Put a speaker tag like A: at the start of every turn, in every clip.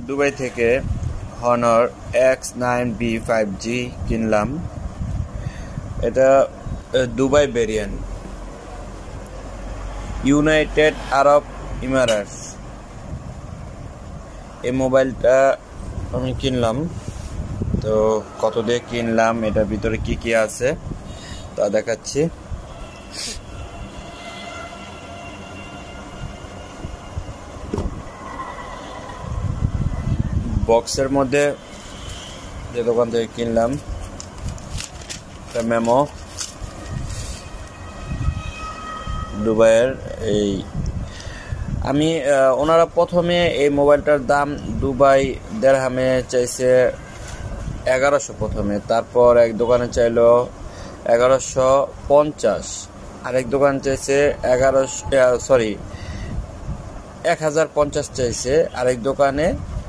A: Dubai থেকে Honor X9B 5G কিনলাম। এটা Dubai variant, United Arab Emirates. এই মোবাইলটা আমি কিনলাম। তো কত দিয়ে কিনলাম, এটার ভিতরে কি কি আছে তা দেখাচ্ছি। বক্সের মধ্যে যে দোকান থেকে কিনলাম একটা মেমো, দুবাইয়ের। এই আমি ওনারা প্রথমে এই মোবাইলটার দাম দুবাই দিরহামে চাইছে 1100 প্রথমে, তারপর এক দোকানে চাইলো 1150, আরেক দোকান চাইছে 1050 চাইছে, আরেক দোকানে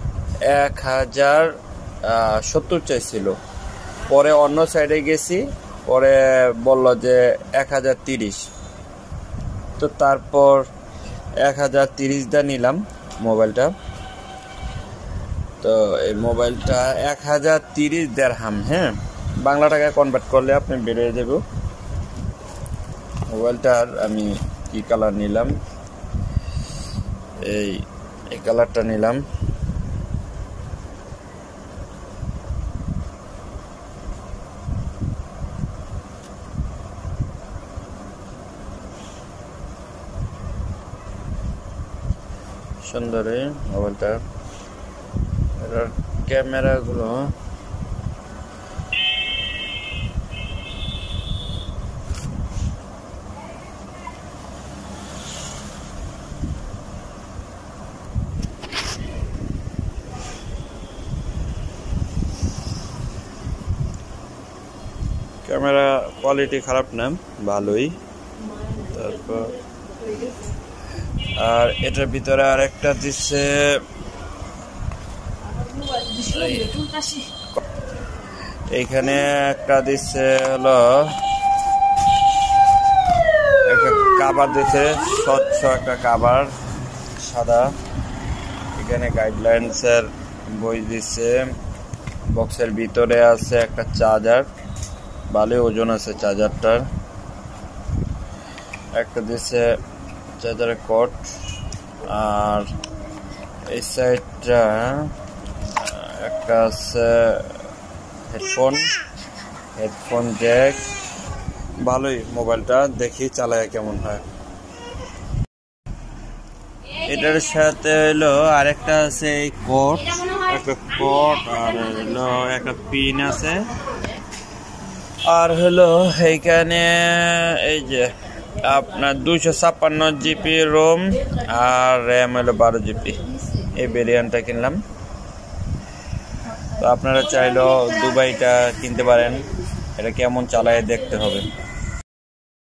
A: 1070 চাইছিল। পরে অন্য সাইডে গেছি, পরে বলল যে 1030। তো তারপর 1030 দা নিলাম মোবাইলটা। তো এই মোবাইলটা 1030 দিরহাম, হ্যাঁ, বাংলা টাকায় কনভার্ট করলে আপনি বেরিয়ে যাব। মোবাইলটার আমি কি কালার নিলাম, এই কালারটা নিলাম। সুন্দর এই মোবাইলটা। এটার ক্যামেরাগুলো ক্যামেরা কোয়ালিটি খারাপ না, ভালোই। তারপর আর এটার ভিতরে আরেকটা দিচ্ছে, এইখানে একটা দিচ্ছে হলো একটা কাভার দিচ্ছে, স্বচ্ছ একটা কাভার সাদা। এখানে গাইডলাইন্স এর বই দিচ্ছে। বক্সের ভিতরে আছে একটা চার্জার, ভালোই ওজন আছে চার্জারটার। একটা দিচ্ছে চার্জারের কর্ড, আর এই সাইডটা একটা আছে হেডফোন জ্যাক। ভালোই মোবাইলটা, দেখি চালায় কেমন হয়। এটার সাথে হলো আরেকটা আছে এই কোড, একটা কোড, আর হলো একটা পিন আছে। আর হলো এইখানে এই যে আপনার 256 জিবি রোম আর র্যাম হলো 12 জিবি। এই ভেরিয়েন্টটা কিনলাম। তো আপনারা চাইলেও দুবাইটা কিনতে পারেন, এটা কেমন চালায় দেখতে হবে।